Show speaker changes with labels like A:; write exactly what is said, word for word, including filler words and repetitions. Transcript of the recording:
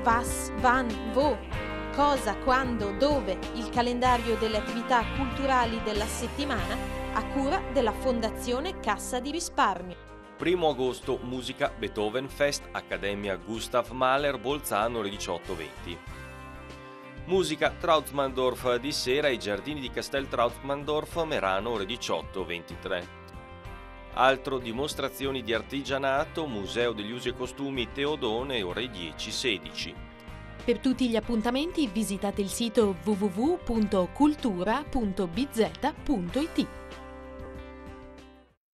A: was, wann, wo, cosa, quando, dove, il calendario delle attività culturali della settimana a cura della Fondazione Cassa di Risparmio.
B: primo agosto musica Beethoven Fest, Accademia Gustav Mahler, Bolzano, ore diciotto e venti. Musica Trautmanndorf di sera ai giardini di Castel Trautmanndorf, Merano, ore diciotto e ventitré. Altro dimostrazioni di artigianato, Museo degli Usi e Costumi Teodone, ore dieci e sedici.
A: Per tutti gli appuntamenti visitate il sito w w w punto cultura punto b z punto i t.